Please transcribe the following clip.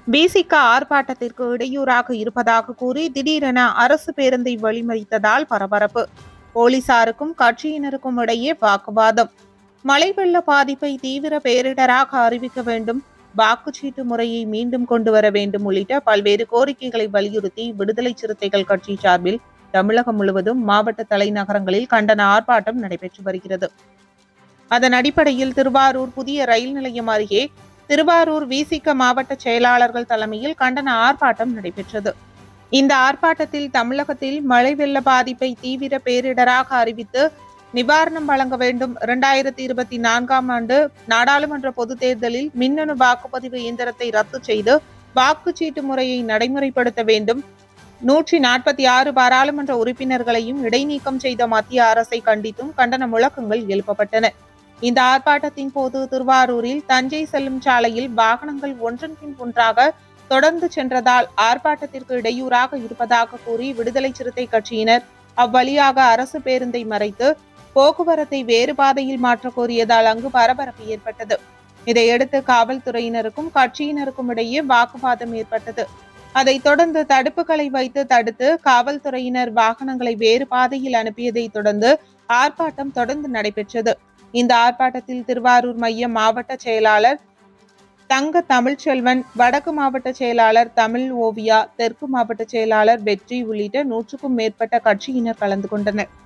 பிசிக ஆர்ப்பாட்டத்திற்கு இடையூறாக இருப்பதாக கூறி திடீரென அரசு பேருந்தை வழிமறித்ததால் பரபரப்பு. போலீசாருக்கும் கட்சியினருக்கும் இடையே வாக்குவாதம். மழை வெள்ள பாதிப்பை தீவிர பேரிடராக அறிவிக்க வேண்டும், வாக்குச்சீட்டு முறையை மீண்டும் கொண்டு வர வேண்டும் உள்ளிட்ட பல்வேறு கோரிக்கைகளை வலியுறுத்தி விடுதலை சிறுத்தைகள் கட்சி சார்பில் தமிழகம் முழுவதும் மாவட்ட தலைநகரங்களில் கண்டன ஆர்ப்பாட்டம் நடைபெற்று வருகிறது. அதன் அடிப்படையில் திருவாரூர் புதிய ரயில் நிலையம் அருகே திருவாரூர் விசிக மாவட்ட செயலாளர்கள் தலைமையில் கண்டன ஆர்ப்பாட்டம் நடைபெற்றது. இந்த ஆர்ப்பாட்டத்தில் தமிழகத்தில் மழை வெள்ள பாதிப்பை தீவிர பேரிடராக அறிவித்து நிவாரணம் வழங்க வேண்டும், 2024ஆம் ஆண்டு நாடாளுமன்ற பொதுத் தேர்தலில் மின்னணு வாக்குப்பதிவு இயந்திரத்தை ரத்து செய்து வாக்குச்சீட்டு முறையை நடைமுறைப்படுத்த வேண்டும், 146 பாராளுமன்ற உறுப்பினர்களையும் இடைநீக்கம் செய்த மத்திய அரசை கண்டித்தும் கண்டன முழக்கங்கள் எழுப்பப்பட்டன. இந்த ஆர்ப்பாட்டத்தின் போது திருவாரூரில் தஞ்சை செல்லும் சாலையில் வாகனங்கள் ஒன்றன் பின் ஒன்றாக தொடர்ந்து சென்றதால் ஆர்ப்பாட்டத்திற்கு இடையூறாக இருப்பதாக கூறி விடுதலை சிறுத்தை கட்சியினர் அவ்வழியாக அரசு பேருந்தை மறைத்து போக்குவரத்தை வேறு பாதையில் மாற்ற கோரியதால் அங்கு பரபரப்பு ஏற்பட்டது. இதையடுத்து காவல்துறையினருக்கும் கட்சியினருக்கும் இடையே வாக்குவாதம் ஏற்பட்டது. அதைத் தொடர்ந்து தடுப்புகளை வைத்து தடுத்து காவல்துறையினர் வாகனங்களை வேறு பாதையில் அனுப்பியதை தொடர்ந்து ஆர்ப்பாட்டம் தொடர்ந்து நடைபெற்றது. இந்த ஆர்ப்பாட்டத்தில் திருவாரூர் மைய மாவட்ட செயலாளர் தங்க தமிழ்ச்செல்வன், வடக்கு மாவட்ட செயலாளர் தமிழ் ஓவியா, தெற்கு மாவட்ட செயலாளர் வெற்றி உள்ளிட்ட 100க்கும் மேற்பட்ட கட்சியினர் கலந்து கொண்டனர்.